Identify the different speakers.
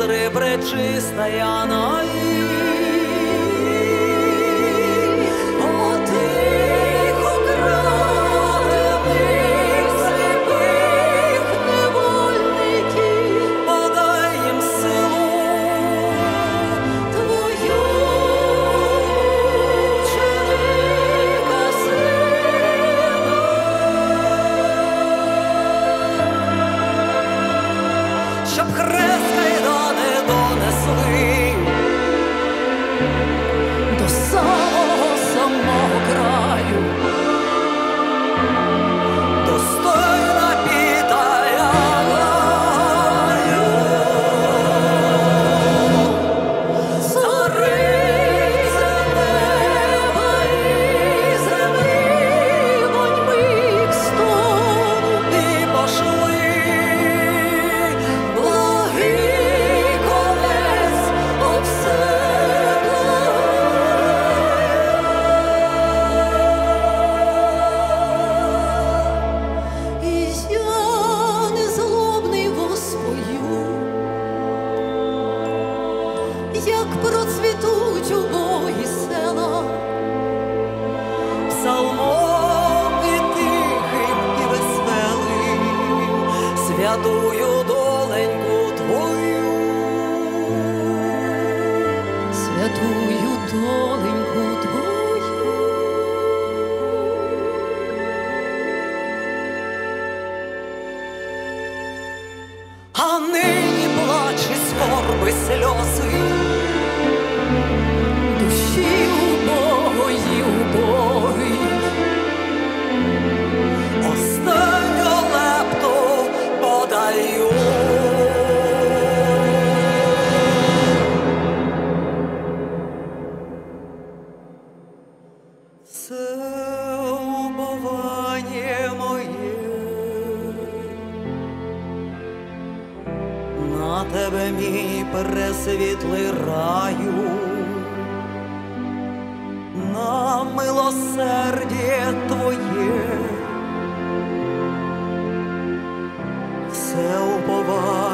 Speaker 1: Смотри, пречистая наив, о тихо крадених сліпих невольників, подай їм силу твою, ученика сина, щоб хрест кайдани донесли до самого краю, достойна підая раю. Царице неба і землі, воньми їх стону і пошли, благий конець от себе. І я незлобний воспою, як процвітуть убогі села, псалмом і тихим, і веселим, святую доленьку твою, святую доленьку твою. А нині плач і скорби сльози душі убогої, убогий. Останню лепту подаю. Це убовання моє на тебе, мій пресвітлий раю, на милосердя твоє, все уповання